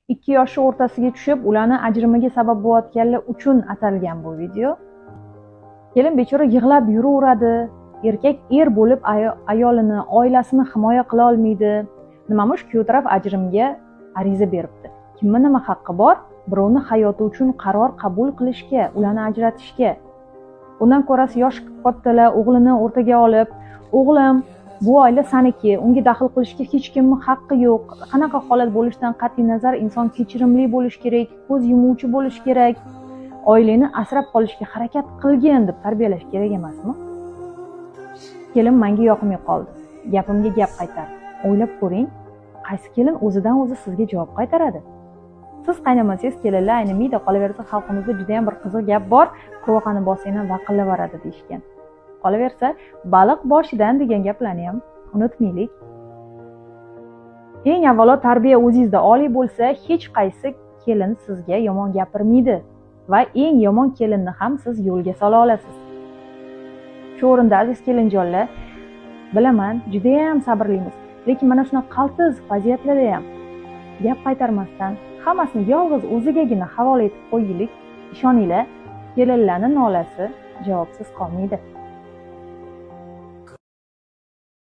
2 yoshi o'rtasiga tushib, ularni ajrimiga sabab bo'layotganlar uchun atalgan bu video. Kelin bechora yig'lab yuraveradi. Erkak bo'lib ayolini, oilasini himoya qila olmaydi. Nimamush kuyov taraf ajrimga ariza beribdi. Kimning nima haqqi bor? Birovni hayoti uchun qaror qabul qilishga, ularni ajratishga. Undan ko'rasi yosh kattalar o'g'lini o'rtaga olib, "O'g'lim, bu oila saniki, unga daxl qilishga hech kimning haqqi yo'q. Qanaqa holat bo'lishidan qat'iy nazar inson kechirimli bo'lish kerak, ko'z yumuvchi bo'lish kerak. Oilani asrab qolishga harakat qilgin" deb tarbiyalash kerak emasmi? Kelin menga yoqmay qoldi. Gapimga gap qaytardi. O'ylab ko'ring, qaysi kelin o'zidan o'zi sizga javob qaytaradi? Siz qaynamasangiz kelinlar aynimaydi, qolaversa xalqimizda juda ham bir qiziq gap bor, qurvoqani bossangdan vaqillaveradi deyishgan. Qolaversa, baliq boshidan degan gaplarni ham unutmaylik. Eng avvalo tarbiya o'zingizda oliy bo'lsa, hech qaysi kelin sizga yomon gapirmaydi va eng yomon kelinni ham siz yo'lga sola olasiz. Shu o'rinda aziz kelinjonlar, bilaman, juda ham sabrlimiz, lekin mana shunaqa qaltis vaziyatlarda ham gap qaytarmasdan hammasini yolg'iz o'zigagina havola etib qo'yaylik. Ishoninglar, kelinlarning nolasi javobsiz qolmaydi.